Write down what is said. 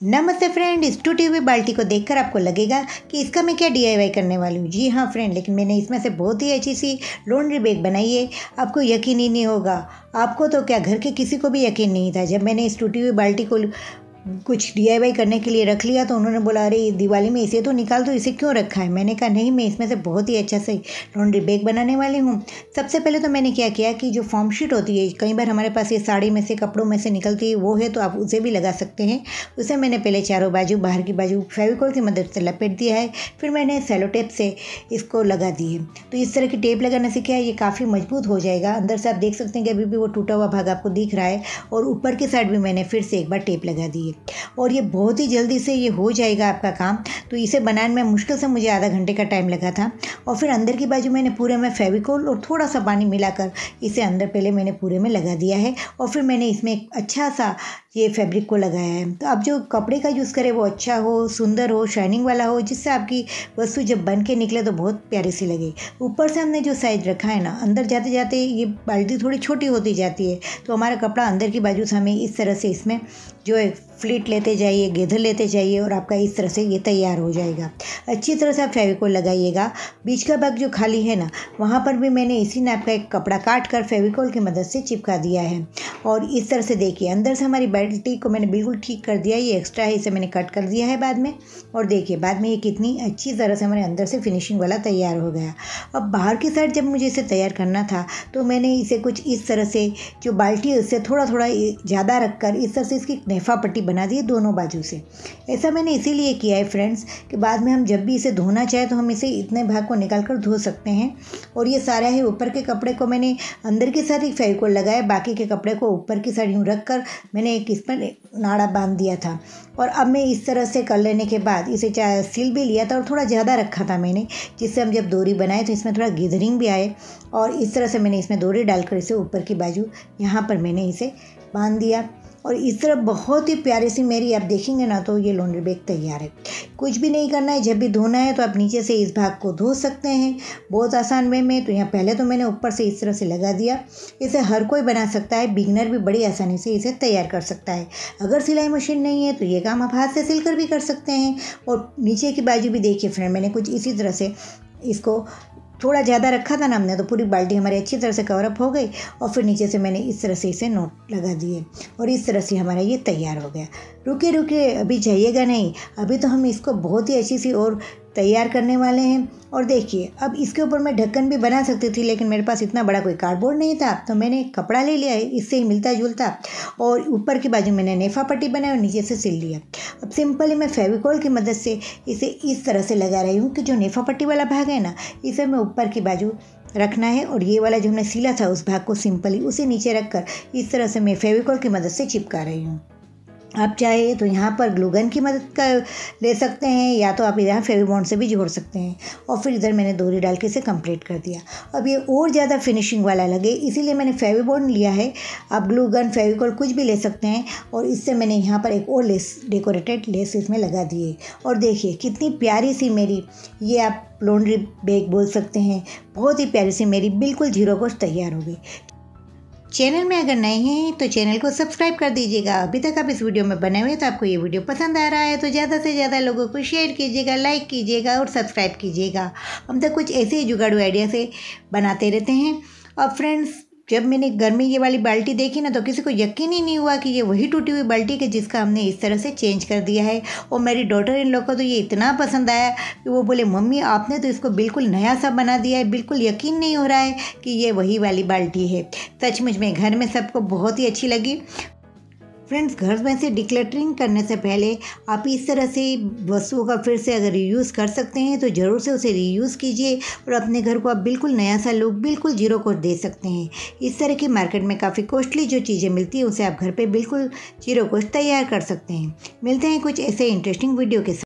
नमस्ते फ्रेंड, इस टूटी हुई बाल्टी को देखकर आपको लगेगा कि इसका मैं क्या डीआईवाई करने वाली हूँ। जी हाँ फ्रेंड, लेकिन मैंने इसमें से बहुत ही अच्छी सी लॉन्ड्री बैग बनाई है। आपको यकीन ही नहीं होगा, आपको तो क्या घर के किसी को भी यकीन नहीं था। जब मैंने इस टूटी हुई बाल्टी को कुछ डीआईवाई करने के लिए रख लिया तो उन्होंने बोला, अरे दिवाली में इसे तो निकाल दो, इसे क्यों रखा है। मैंने कहा नहीं, मैं इसमें से बहुत ही अच्छा से लॉन्ड्री बैग बनाने वाली हूँ। सबसे पहले तो मैंने क्या किया कि जो फॉर्म शीट होती है, कई बार हमारे पास ये साड़ी में से कपड़ों में से निकलती है, वो है तो आप उसे भी लगा सकते हैं। उसे मैंने पहले चारों बाजू, बाहर की बाजू फेविकोल की मदद से लपेट दिया है। फिर मैंने सेलो टेप से इसको लगा दी है। तो इस तरह की टेप लगाने से क्या है, ये काफ़ी मजबूत हो जाएगा। अंदर से आप देख सकते हैं कि अभी भी वो टूटा हुआ भाग आपको दिख रहा है। और ऊपर की साइड भी मैंने फिर से एक बार टेप लगा दी है और ये बहुत ही जल्दी से ये हो जाएगा आपका काम। तो इसे बनाने में मुश्किल से मुझे आधा घंटे का टाइम लगा था। और फिर अंदर की बाजू मैंने पूरे में फेविकोल और थोड़ा सा पानी मिलाकर इसे अंदर पहले मैंने पूरे में लगा दिया है। और फिर मैंने इसमें एक अच्छा सा ये फैब्रिक को लगाया है। तो आप जो कपड़े का यूज़ करें वो अच्छा हो, सुंदर हो, शाइनिंग वाला हो, जिससे आपकी वस्तु जब बन के निकले तो बहुत प्यारी सी लगे। ऊपर से हमने जो साइज रखा है ना, अंदर जाते जाते ये बाल्टी थोड़ी छोटी होती जाती है, तो हमारा कपड़ा अंदर की बाजू से हमें इस तरह से इसमें जो है फ्लिट लेते जाइए, गेंद लेते जाइए और आपका इस तरह से ये तैयार हो जाएगा। अच्छी तरह से आप फेविकोल लगाइएगा। बीच का भाग जो खाली है ना, वहाँ पर भी मैंने इसी नाप का एक कपड़ा काट कर फेविकोल की मदद से चिपका दिया है। और इस तरह से देखिए, अंदर से हमारी बाल्टी को मैंने बिल्कुल ठीक कर दिया। ये एक्स्ट्रा है, इसे मैंने कट कर दिया है बाद में। और देखिए बाद में ये कितनी अच्छी तरह से हमारे अंदर से फिनिशिंग वाला तैयार हो गया। अब बाहर की साइड जब मुझे इसे तैयार करना था तो मैंने इसे कुछ इस तरह से, जो बाल्टी है उससे थोड़ा थोड़ा ज़्यादा रखकर इस तरह से इसकी नेफा पट्टी बना दी दोनों बाजू से। ऐसा मैंने इसीलिए किया है फ्रेंड्स कि बाद में हम जब भी इसे धोना चाहे तो हम इसे इतने भाग को निकाल कर धो सकते हैं। और ये सारा है, ऊपर के कपड़े को मैंने अंदर के साथ एक फेविकोल लगाया, बाकी के कपड़े को ऊपर की साइड यूँ रख कर मैंने एक इस पर नाड़ा बांध दिया था। और अब मैं इस तरह से कर लेने के बाद इसे चाहे सिल भी लिया था और थोड़ा ज़्यादा रखा था मैंने, जिससे हम जब डोरी बनाए तो इसमें थोड़ा गैदरिंग भी आए। और इस तरह से मैंने इसमें डोरी डालकर इसे ऊपर की बाजू यहाँ पर मैंने इसे बांध दिया। और इस तरह बहुत ही प्यारी सी मेरी, आप देखेंगे ना तो ये लॉन्ड्री बैग तैयार है। कुछ भी नहीं करना है, जब भी धोना है तो आप नीचे से इस भाग को धो सकते हैं बहुत आसान वे में। तो यहाँ पहले तो मैंने ऊपर से इस तरह से लगा दिया। इसे हर कोई बना सकता है, बिगनर भी बड़ी आसानी से इसे तैयार कर सकता है। अगर सिलाई मशीन नहीं है तो ये काम आप हाथ से सिलकर भी कर सकते हैं। और नीचे की बाजू भी देखिए फ्रेंड, मैंने कुछ इसी तरह से इसको थोड़ा ज़्यादा रखा था ना हमने, तो पूरी बाल्टी हमारी अच्छी तरह से कवरअप हो गई। और फिर नीचे से मैंने इस तरह से इसे नोट लगा दिए और इस तरह से हमारा ये तैयार हो गया। रुके रुके, अभी जाइएगा नहीं, अभी तो हम इसको बहुत ही अच्छी सी और तैयार करने वाले हैं। और देखिए, अब इसके ऊपर मैं ढक्कन भी बना सकती थी, लेकिन मेरे पास इतना बड़ा कोई कार्डबोर्ड नहीं था, तो मैंने एक कपड़ा ले लिया है इससे ही मिलता जुलता, और ऊपर की बाजू मैंने नेफा पट्टी बनाई और नीचे से सिल लिया। अब सिंपली मैं फेविकोल की मदद से इसे इस तरह से लगा रही हूँ कि जो नेफा पट्टी वाला भाग है ना, इसे मैं ऊपर की बाजू रखना है और ये वाला जो हमने सिला था उस भाग को सिंपली उसे नीचे रखकर इस तरह से मैं फेविकोल की मदद से चिपका रही हूँ। आप चाहे तो यहाँ पर ग्लूगन की मदद का ले सकते हैं, या तो आप यहाँ फेविबॉन्ड से भी जोड़ सकते हैं। और फिर इधर मैंने डोरी डाल के इसे कंप्लीट कर दिया। अब ये और ज़्यादा फिनिशिंग वाला लगे इसीलिए मैंने फेविबॉन्ड लिया है। आप ग्लूगन, फेविकोल कुछ भी ले सकते हैं। और इससे मैंने यहाँ पर एक और लेस, डेकोरेटेड लेस इसमें लगा दी है। और देखिए कितनी प्यारी सी मेरी, ये आप लॉन्ड्री बैग बोल सकते हैं, बहुत ही प्यारी सी मेरी बिल्कुल जीरो कॉस्ट तैयार हो गई। चैनल में अगर नए हैं तो चैनल को सब्सक्राइब कर दीजिएगा। अभी तक आप इस वीडियो में बने हुए तो आपको ये वीडियो पसंद आ रहा है तो ज़्यादा से ज़्यादा लोगों को शेयर कीजिएगा, लाइक कीजिएगा और सब्सक्राइब कीजिएगा। हम तो कुछ ऐसे ही जुगाड़ू आइडिया से बनाते रहते हैं। अब फ्रेंड्स, जब मैंने घर में ये वाली बाल्टी देखी ना तो किसी को यकीन ही नहीं हुआ कि ये वही टूटी हुई बाल्टी है जिसका हमने इस तरह से चेंज कर दिया है। और मेरी डॉटर इन लोग को तो ये इतना पसंद आया कि वो बोले, मम्मी आपने तो इसको बिल्कुल नया सा बना दिया है, बिल्कुल यकीन नहीं हो रहा है कि ये वही वाली बाल्टी है। सचमुच में घर में सबको बहुत ही अच्छी लगी। फ्रेंड्स, घर में से डिक्लटरिंग करने से पहले आप इस तरह से वस्तुओं का फिर से अगर रीयूज़ कर सकते हैं तो ज़रूर से उसे रीयूज़ कीजिए और अपने घर को आप बिल्कुल नया सा लुक, बिल्कुल जीरो कॉस्ट दे सकते हैं। इस तरह की मार्केट में काफ़ी कॉस्टली जो चीज़ें मिलती हैं उसे आप घर पे बिल्कुल जीरो कॉस्ट तैयार कर सकते हैं। मिलते हैं कुछ ऐसे इंटरेस्टिंग वीडियो के साथ।